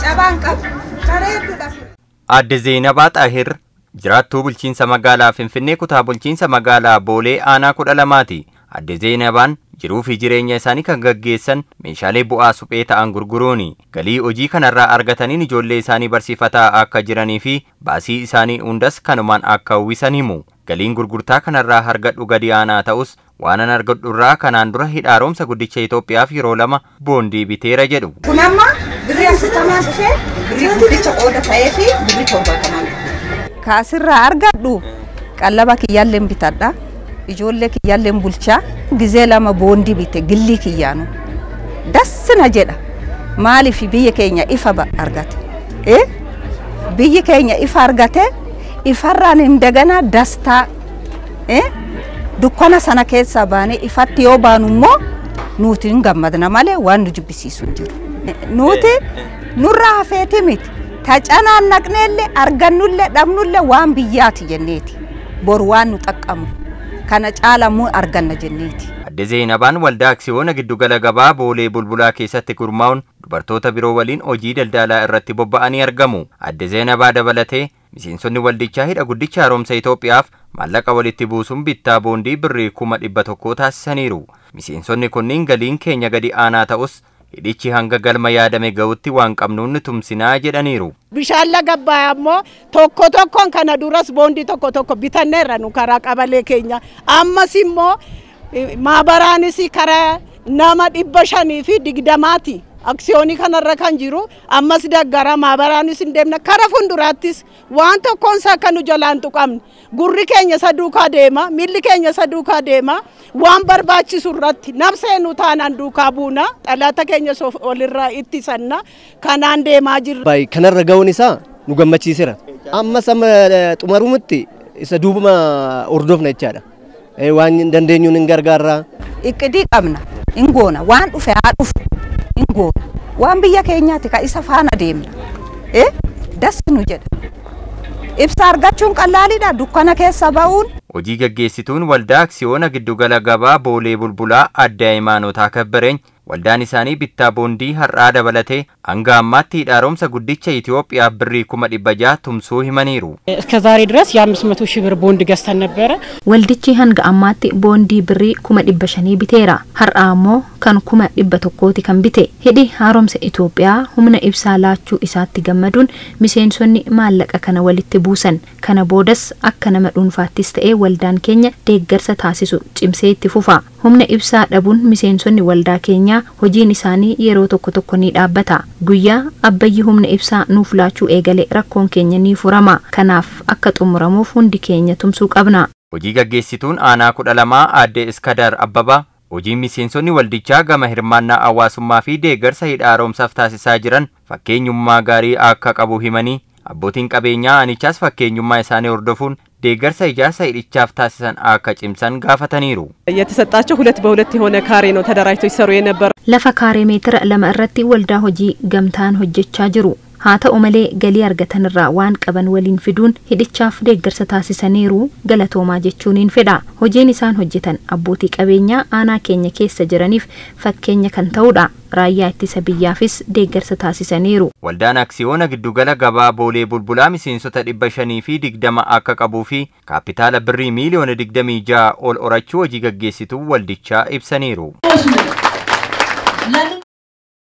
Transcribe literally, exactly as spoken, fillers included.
Aadde Zeenabaa Xaahir jiraattuu bulchiinsa magaalaa Finfinnee kutaa bulchiinsa magaalaa Boolee aanaa kudha lamaati. Aadde Zeenabaan jiruu fi jireenya isaanii kan gaggeessan meeshaalee bu'aa suphee ta'an gurguruuni. Galii hojii kanarraa argataniin ijoollee isaanii barsiifataa akka jiranii fi baasii isaanii hundas kanumaan akka uwwisan himu. Galiin gurgurtaa kanarraa argadhu gadi aanaa ta'us waanan argadhurraa kanaan dura hidhaaromsa guddicha Itoophiyaaf yeroo lama boondii biteera jedhu. Kun amma birrii afurtamaa dhufee birrii guddicha qooda ta'ee fi birrii torbaatamaa. Kaasirraa argadhu qallaba kiyyaalleen bitadha. Ijoollee kiyyaalleen bulchaa gizee lama boondii bite gillii kiyyaanu. Dassina jedha. Maaliif biyya keenya ifa argate? Eh? Biyyi keenya ifa argate ifarraan hin dagana dastaa. Eh? Dukkana sana keessa baane ifatti yoo baanu immoo nuti hin gammadna malee waan nu jibbisiisu jiru. Nuti nurraa hafeeti miti. Tacanaan naqneellee argannullee dhabnullee waan biyyaati jenneeti. Bor waan nu xaqqamu kana caalamuu arganna jenneeti. Aadde Zeenabaan waldaa aksiyoona giddugala gabaa Boolee Bulbulaa keessatti gurmaa'uun dubartoota biroo waliin hojii daldalaa irratti bobba'anii argamu. Aadde Zeenabaa dabalatee miseensonni waldichaa hidha guddicha haaromsa Itoophiyaaf maallaqa walitti buusuun bittaa boondii birrii kuma dhibba tokkoo taasisaniiru. Miseensonni kunniin galiin keenya gadi aanaa ta'us hidhichi hanga galma yaadame ga'utti waan qabnuun tumsinaa jedhaniiru. Bishaan laga bayaa ammoo tokko tokkoon kana duras boondii tokko tokko bitanneerra nu karaa qabalee keenya. Ammas immoo maabaraanis karaa nama dhibba shanii fi digdamaati. Aksiyoonii kanarra kan jiru ammas daggara maabaraanis hin deemna karaa fuulduraattis waan tokkoon isaa kan nu jalaan tuqamne gurri keenya saduukaa deema milli keenya saduukaa deema waan barbaachisu irratti nabsee nu taanaan duukaa buuna xalaata keenya olirraa ittisanna kanaan deemaa jirra. Baay'ee kanarra ga'uun isaa nu gammachiiseera. Ammas amma xumarumutti isa duubuma hordofna jechaadha. Waan dandeenyuun hin gargaarra. Iqidii qabna hin goona waan dhufe haa dhufu. Ingoona waan biyya keenyaati ka isa faana deemna. Eh? Dasnu jedha. Ibsa argachuun qallaaliidha dukkana keessa ba'uun. Hojii gaggeessituun waldaa aksiyoona giddugala gabaa Boolee Bulbulaa Aadde Hayimaanotaa Kabbareeny waldaan isaanii bittaa boondii har'aa dabalatee hanga ammaatti hidhaaromsa guddicha Itoophiyaa birrii kuma dhibba jaha tumsuu himaniiru. እስከ ዛሬ ድረስ የአምስት መቶ ሺህ ብር ቦንድ ገዝተን ነበረ. ወልዲቺ hanga ammaatti boondii birrii kuma dhibba shanii biteera. Har'aa immoo kan kuma dhibba tokkooti kan bite. Hidhi haaromsa Itoophiyaa humna ibsaa laachuu isaatti gammaduun miseensonni maallaqa kana walitti buusan. Kana boodas akka nama dhuunfaattis ta'ee waldaan keenya deeggarsa taasisu cimsee itti fufa. Humna ibsaa dhabuun miseensonni waldaa keenya hojiin isaanii yeroo tokko tokko ni dhaabbata. Guyyaa abbayyi humna ibsaa nuuf laachuu eegale rakkoon keenya ni furama. Kanaaf akka xumuramuuf hundi keenya tumsuu qabna. Hojii gaggeessituun aanaa kudha lamaa Aadde Iskadar Abbabaa hojiin miseensonni waldichaa gama hirmaannaa hawaasummaa fi deeggarsa hidha haaromsaaf taasisaa jiran fakkeenyummaa gaarii akka qabu himanii abbootiin qabeenyaa aanichaas fakkeenyummaa isaanii hordofuun deeggarsa ijaarsa hidhichaaf taasisan akka cimsan gaafataniiru. የተሰጣቸው ሁለት በሁለት የሆነ ካሬ ነው ተደራጅተው ይሰሩ የነበረ lafa kaaree meetira lama irratti waldaa hojii gamtaan hojjechaa jiru. haa ta'u malee galii argatanirraa waan qaban waliin fiduun hidhichaaf deeggarsa taasisaniiru galatoomaa jechuuniin fedha. Hojiin isaan hojjetan abbootii qabeenyaa aanaa keenya keessa jiraniif fakkeenya kan ta'udha. Raayyaa ittisa biyyaafis deeggarsa taasisaniiru. Waldaan aksiyoona giddugala gabaa Boolee Bulbulaa miseensota dhibba shanii fi digdama akka qabuu fi kaapitaala birrii miiliyoona digdamii jaha ol horachuu hojii gaggeessituu waldichaa ibsaniiru.